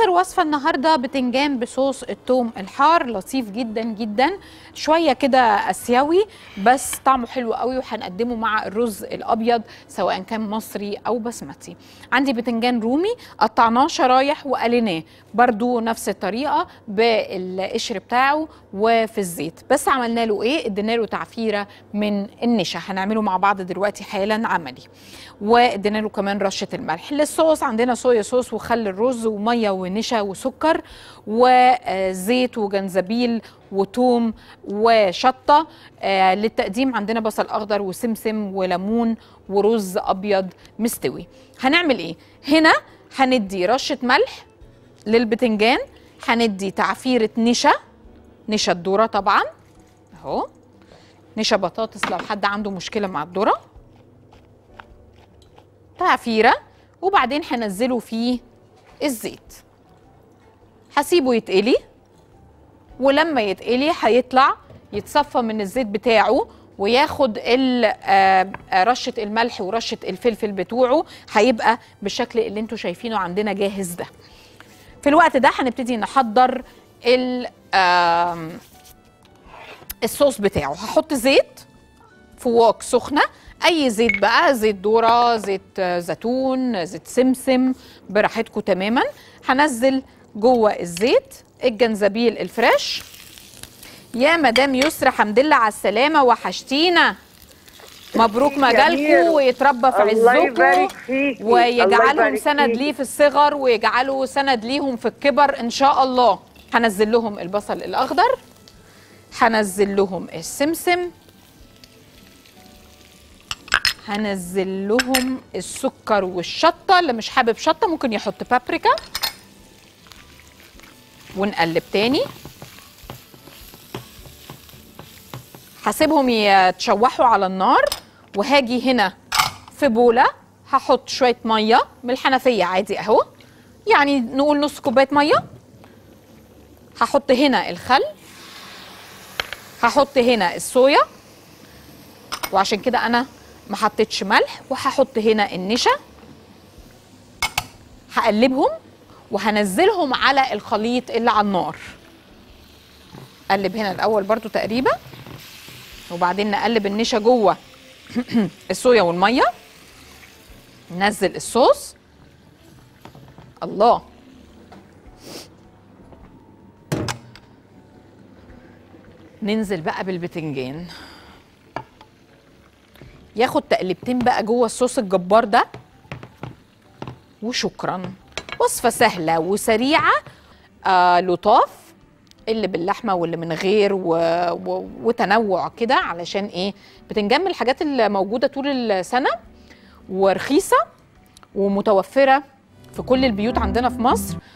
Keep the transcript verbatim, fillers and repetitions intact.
اخر وصفه النهارده بتنجان بصوص الثوم الحار، لطيف جدا جدا، شويه كده اسيوي بس طعمه حلو قوي، وهنقدمه مع الرز الابيض سواء كان مصري او بسمتي. عندي بتنجان رومي قطعناه شرايح وقليناه برضو نفس الطريقه بالقشر بتاعه وفي الزيت، بس عملنا له ايه؟ ادينا له تعفيره من النشا، هنعمله مع بعض دلوقتي حالا عملي. وادينا له كمان رشه الملح. للصوص عندنا صويا صوص وخل الرز وميه ونشا وسكر وزيت وجنزبيل وتوم وشطه. آه للتقديم عندنا بصل اخضر وسمسم وليمون ورز ابيض مستوي. هنعمل ايه هنا؟ هندي رشه ملح للبتنجان، هندي تعفيره نشا، نشا الذره طبعا اهو، نشا بطاطس لو حد عنده مشكله مع الذره، تعفيره، وبعدين هنزله فيه الزيت، هسيبه يتقلي، ولما يتقلي هيطلع يتصفى من الزيت بتاعه وياخد رشه الملح ورشه الفلفل بتوعه، هيبقى بالشكل اللي انتوا شايفينه عندنا جاهز ده. في الوقت ده هنبتدي نحضر الصوص بتاعه. هحط زيت في وok سخنه، اي زيت بقى، زيت ذره، زيت زيتون، زيت سمسم، براحتكم تماما. هنزل جوه الزيت الجنزبيل الفريش. يا مدام يسرى حمد لله على السلامه، وحشتينا، مبروك مجالكم ويتربى في عزكم ويجعلهم سند ليه في الصغر ويجعله سند ليهم في الكبر ان شاء الله. هنزل لهم البصل الاخضر، هنزل لهم السمسم، هنزل لهم السكر والشطه، اللي مش حابب شطه ممكن يحط بابريكا، ونقلب تاني. هسيبهم يتشوحوا على النار، وهاجي هنا في بوله هحط شويه ميه من الحنفيه عادي اهو، يعني نقول نص كوبايه ميه. هحط هنا الخل، هحط هنا الصويا، وعشان كده انا ما حطيتش ملح، وهحط هنا النشا. هقلبهم وهنزلهم على الخليط اللي على النار. قلب هنا الاول برضو تقريبا، وبعدين نقلب النشا جوه الصويا والميه. ننزل الصوص، الله، ننزل بقى بالبتنجان، ياخد تقلبتين بقى جوه الصوص الجبار ده، وشكرا. وصفه سهله وسريعه، آه لطاف، اللي باللحمه واللي من غير و... و... وتنوع كده، علشان ايه؟ بتنجان من الحاجات اللي موجوده طول السنه ورخيصه ومتوفره في كل البيوت عندنا في مصر.